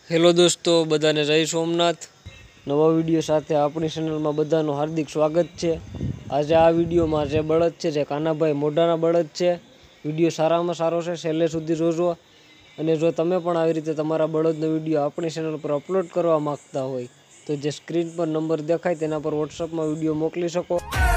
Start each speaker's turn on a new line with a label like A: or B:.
A: Hello દોસ્તો, બધાને જય સોમનાથ। નવા વિડીયો સાથે આપણી ચેનલમાં બધાનું હાર્દિક સ્વાગત છે। આજે આ વિડીયોમાં જે બળદ છે જે કાનાભાઈ મોઢાના બળદ છે। વિડીયો સારામાં સારો છે, છેલ્લે સુધી જોજો। અને જો તમે પણ આવી રીતે તમારા બળદનો વિડીયો આપણી ચેનલ પર અપલોડ કરવા માંગતા હોય તો જે સ્ક્રીન પર નંબર દેખાય તેના પર વોટ્સઅપમાં વિડીયો મોકલી શકો।